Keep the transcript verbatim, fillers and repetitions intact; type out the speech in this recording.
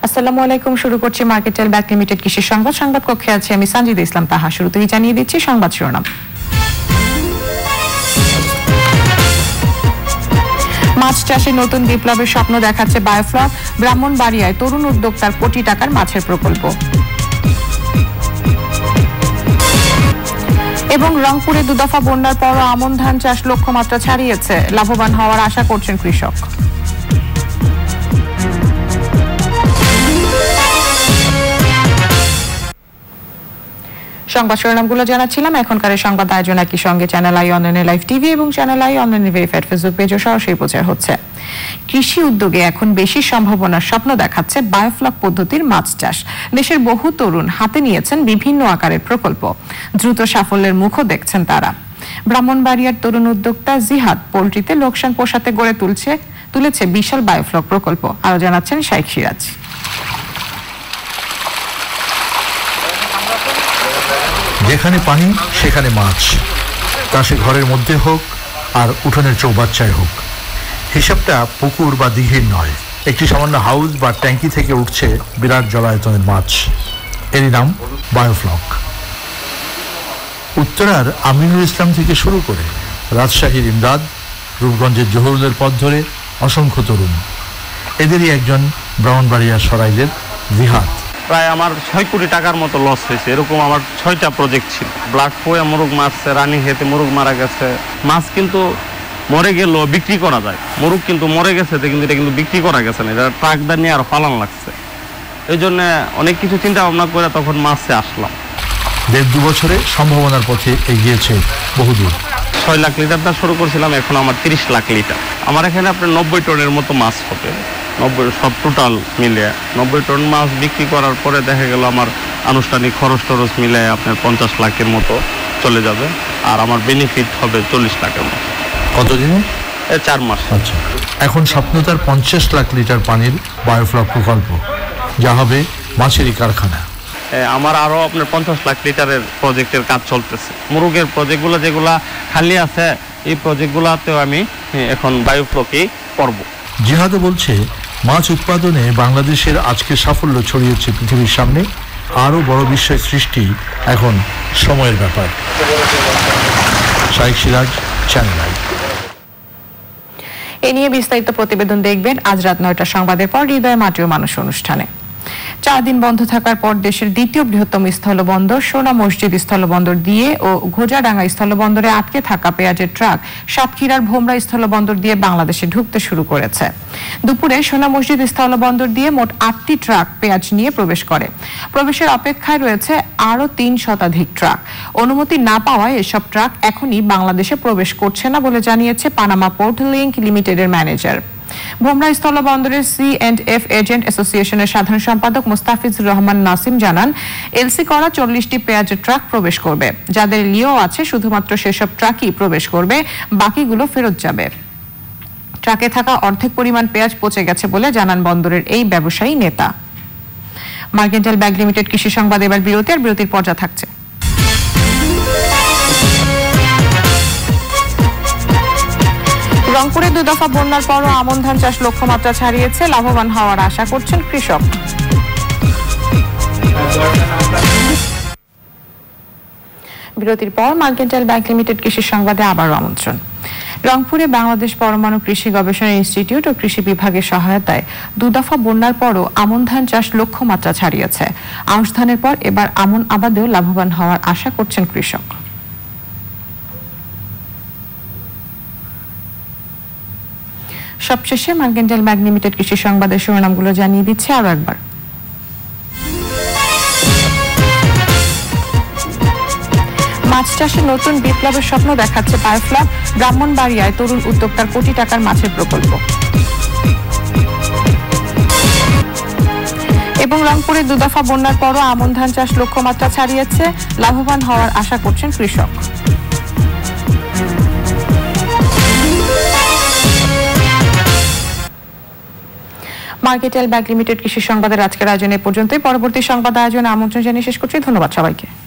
আসসালামু আলাইকুম। শুরু করছি মার্কেটেল ব্যাক লিমিটেড কৃষি সংবাদ। সংবাদ কক্ষে আছে আমি সঞ্জিদা ইসলাম তাহা। শুরুতেই জানিয়ে দিচ্ছি সংবাদ শিরোনাম। মাছ চাষে নতুন বিপ্লবের স্বপ্ন দেখাচ্ছে বায়োফ্লক। ব্রাহ্মণবাড়িয়ায় তরুণ উদ্যোক্তার কোটি টাকার মাছের প্রকল্প। এবং রংপুরে দুদফা বন্যার পরও আমন ধান চাষ লক্ষ্যমাত্রা ছাড়িয়েছে, লাভবান হওয়ার আশা করছেন কৃষক। সংবাদ শিরোনামগুলো জানাচ্ছিলাম। এখনকার সংবাদ আয়োজন একই সঙ্গে চ্যানেল আই অনলাইনে লাইভ টিভি এবং চ্যানেল আই অনলাইনে ভেরিফাইড ফেসবুক পেজও সরাসরি প্রচার হচ্ছে। কৃষি উদ্যোগে এখন বেশি সম্ভাবনার স্বপ্ন দেখাচ্ছে বায়োফ্লক পদ্ধতির মাছ চাষ। দেশের বহু তরুণ হাতে নিয়েছেন বিভিন্ন আকারের প্রকল্প, দ্রুত সাফল্যের মুখও দেখছেন তারা। ব্রাহ্মণবাড়িয়ার তরুণ উদ্যোক্তা জিহাদ পোল্ট্রিতে লোকসান পোষাতে গড়ে তুলছে তুলেছে বিশাল বায়োফ্লক প্রকল্প। আরো জানাচ্ছেন শাইখ সিরাজ। যেখানে পানি সেখানে মাছ, তা সে ঘরের মধ্যে হোক আর উঠোনের চৌবাচ্চায় হোক। হিসাবটা পুকুর বা দিঘির নয়, একটি সামান্য হাউস বা ট্যাঙ্কি থেকে উঠছে বিরাট জলায়তনের মাছ। এরই নাম বায়োফ্লক। উত্তরার আমিনুল ইসলাম থেকে শুরু করে রাজশাহীর ইমদাদ, রূপগঞ্জের জহুরুলের পথ ধরে অসংখ্য তরুণ। এদেরই একজন ব্রাহ্মণবাড়িয়া সরাইলের জিহাদ। প্রায় আমার ছয় কোটি টাকার মতো লস হয়েছে। এরকম আমার ছয়টা প্রজেক্ট ছিল। ব্লাড পোয়া মুরগ মারছে, রানী হেতে মুরগ মারা গেছে। মাছ কিন্তু মরে গেলেও বিক্রি করা যায়, মুরগ কিন্তু মরে গেছে কিন্তু এটা কিন্তু বিক্রি করা গেছে না, এটা ট্রাকদার নিয়ে আর পালন লাগছে। এই জন্য অনেক কিছু চিন্তা ভাবনা করে তখন মাছে আসলাম। দেড় দু বছরে সম্ভাবনার পথে এগিয়েছে বহুদূর। ছয় লাখ লিটারটা শুরু করছিলাম, এখন আমার তিরিশ লাখ লিটার। আমার এখানে আপনার নব্বই টনের মতো মাছ হবে। নব্বই সব টোটাল মিলে নব্বই টন মাছ বিক্রি করার পরে দেখা গেল আমার আনুষ্ঠানিক খরচ টরচ মিলে আপনার পঞ্চাশ লাখের মতো চলে যাবে, আর আমার বেনিফিট হবে চল্লিশ লাখের মতো। কতদিনে? চার মাস। আচ্ছা, এখন স্বপ্ন তার পঞ্চাশ লাখ লিটার পানির বায়োফ্লক প্রকল্প, যা হবে মাছেরই কারখানা। আমার আরো আপনার পঞ্চাশ লাখ লিটারের প্রজেক্টের কাজ চলতেছে। মুরগের প্রজেক্টগুলো যেগুলা খালি আছে, এই প্রজেক্টগুলোতেও আমি এখন বায়োফ্লকই করব। জিহাদও বলছে, মাছ উৎপাদনে বাংলাদেশের আজকের সাফল্য ছড়িয়েছে পৃথিবীর সামনে। আরও বড় বিশ্বের সৃষ্টি এখন সময়ের ব্যাপার। Shaikh Siraj, channel I. এ নিয়ে বিস্তারিত প্রতিবেদন দেখবেন আজ রাত নয়টার সংবাদের পর হৃদয় মাটিও মানুষ অনুষ্ঠানে। চার দিন বন্ধ থাকার পর দেশের দ্বিতীয় বৃহত্তম স্থলবন্দর সোনা মসজিদ স্থলবন্দর দিয়ে ও ঘোজাডাঙ্গা স্থলবন্দরে আটকে থাকা পেঁয়াজের ট্রাক সাতক্ষীরার ভোমরা স্থলবন্দর দিয়ে বাংলাদেশে ঢুকতে শুরু করেছে। দুপুরে সোনা মসজিদ স্থলবন্দর দিয়ে মোট আটটি ট্রাক পেঁয়াজ নিয়ে প্রবেশ করে। প্রবেশের অপেক্ষায় রয়েছে আরো তিন শতাধিক ট্রাক। অনুমতি না পাওয়ায় এসব ট্রাক এখনই বাংলাদেশে প্রবেশ করছে না বলে জানিয়েছে পানামা পোর্ট লিংক লিমিটেডের ম্যানেজার। ভোমরা স্থলবন্দরের সি এন্ড এফ এজেন্ট অ্যাসোসিয়েশনের সাধারণ সম্পাদক মুস্তাফিজুর রহমান নাসিম জানান, এলসি করা চল্লিশটি পেঁয়াজের ট্রাক প্রবেশ করবে। যাদের লিও আছে শুধুমাত্র সেসব ট্রাকই প্রবেশ করবে, বাকিগুলো ফেরত যাবে। ট্রাকে থাকা অর্ধেক পরিমাণ পেঁয়াজ পচে গেছে বলে জানান বন্দরের এই ব্যবসায়ী নেতা। মার্কেন্টাইল ব্যাগ লিমিটেড কৃষি সংবাদ এবার বিরতি, আর বিরতির পর্যা থাকছে। রংপুরে দুই দফা বন্যার পরও আমন ধান চাষ লক্ষ্যমাত্রা ছাড়িয়েছে, লাভবান হওয়ার আশা করছেন কৃষক। বিরতির পর মার্কেন্টাইল ব্যাংক লিমিটেড কৃষি সংবাদে আবারও আমন্ত্রণ। রংপুরে বাংলাদেশ পরমাণু কৃষি গবেষণা ইনস্টিটিউট ও কৃষি বিভাগের সহায়তায় দুদফা বন্যার পরও আমন ধান চাষ লক্ষ্যমাত্রা ছাড়িয়েছে। আউশ ধানের পর এবার আমন আবাদেও লাভবান হওয়ার আশা করছেন কৃষক। সবশেষে মার্কেন্টাইল ব্যাগ লিমিটেড কৃষি সংবাদের শিরোনামগুলো জানিয়ে দিচ্ছে আরো একবার। মাছ চাষে নতুন বিপ্লবের স্বপ্ন দেখাচ্ছে বায়োফ্লক। ব্রাহ্মণবাড়িয়ায় তরুণ উদ্যোক্তার কোটি টাকার মাছের প্রকল্প। এবং রংপুরে দুদফা বন্যার পরও আমন ধান চাষ লক্ষ্যমাত্রা ছাড়িয়েছে, লাভবান হওয়ার আশা করছেন কৃষক। মার্কেন্টাইল ব্যাগ লিমিটেড কৃষি সংবাদের আজকের আয়োজনে পর্যন্তই। পরবর্তী সংবাদ আয়োজনে আমন্ত্রণ জানিয়ে শেষ করছি। ধন্যবাদ সবাইকে।